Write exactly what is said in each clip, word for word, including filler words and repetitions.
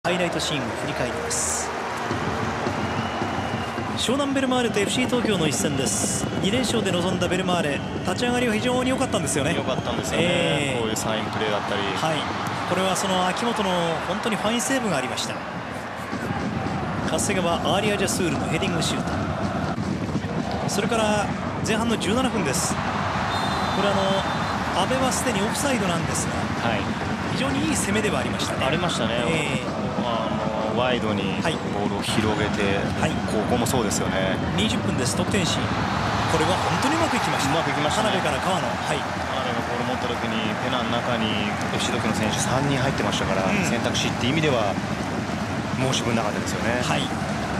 ハイライトシーンを振り返ります。湘南ベルマーレと エフシー 東京の一戦です。に連勝で臨んだベルマーレ、立ち上がりは非常に良かったんですよね。 良かったんですよね、えー、こういうサインプレーだったり、 はい、これはその秋元の本当にファインセーブがありました。長谷川アーリア・ジャスールのヘディングシュート、それから前半のじゅうななふんです。これあの阿部はすでにオフサイドなんですが、はい、非常にいい攻めではありましたね。 ありましたね、えーあのワイドにボールを広げて、はい、ここもそうですよね。 にじゅっぷんです。得点シーン、これは本当にうまくいきました。 うまくいきましたね。 田辺から川野、はい、 田辺がボール持った時にペナの中に エフシー 東京の選手さんにん入ってましたから、うん、選択肢っていう意味では申し分なかったですよね。はい、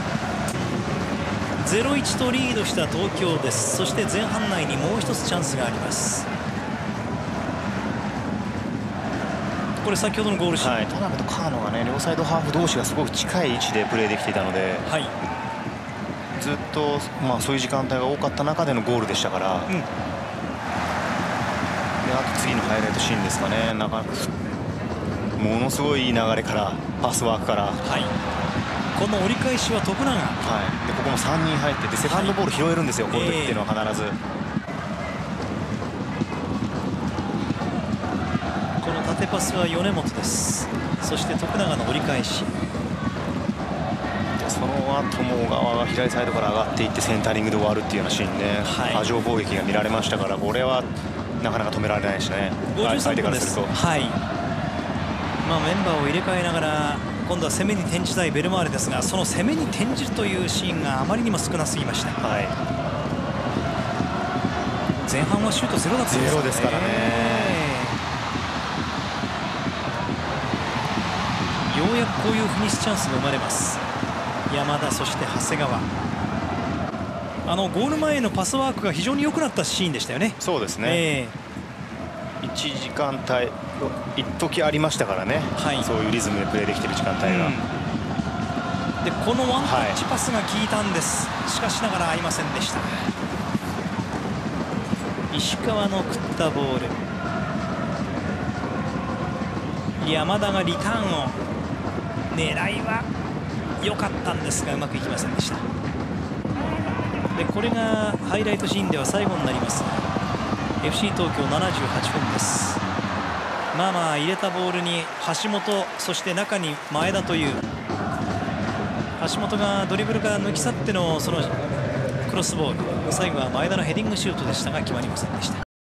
ゼロいちとリードした東京です。そして前半内にもう一つチャンスがあります。これ先ほどのゴールシーン、 はい、田辺と川野がね、両サイドハーフ同士がすごく近い位置でプレーできていたので、はい、ずっと、まあ、そういう時間帯が多かった中でのゴールでしたから、うん、であと次のハイライトシーンですかね。なかなかものすごいいい流れからパスワークから、はい、 この折り返しは徳永、はい、 でここもさんにん入っててセカンドボール拾えるんですよ、はい、こういう時っていうのは必ず。 縦パスは米本です。そして徳永の折り返し、 その後も小川が左サイドから上がっていってセンタリングで終わるっていうようなシーンで、はい、波状攻撃が見られましたから、これはなかなか止められないですね。 ごじゅうさんぷんです。はい、まあ、メンバーを入れ替えながら今度は攻めに転じたいベルマーレですが、その攻めに転じるというシーンがあまりにも少なすぎました。はい、前半はシュートゼロだったんですゼロですからね。 ようやくこういうフィニッシュチャンスが生まれます。山田、そして長谷川、あのゴール前のパスワークが非常に良くなったシーンでしたよね。 そうですね、えー、いちじかん帯一時ありましたからね、はい、そういうリズムでプレーできている時間帯が、うん、 でこのワンタッチパスが効いたんです、はい、しかしながら合いませんでした。石川の食ったボール、山田がリターンを、狙いは良かったんですがうまくいきませんでした。でこれがハイライトシーンでは最後になりますが、 エフシー 東京ななじゅうはちふんです。まあまあ入れたボールに橋本、そして中に前田という、橋本がドリブルから抜き去ってのそのクロスボール、最後は前田のヘディングシュートでしたが決まりませんでした。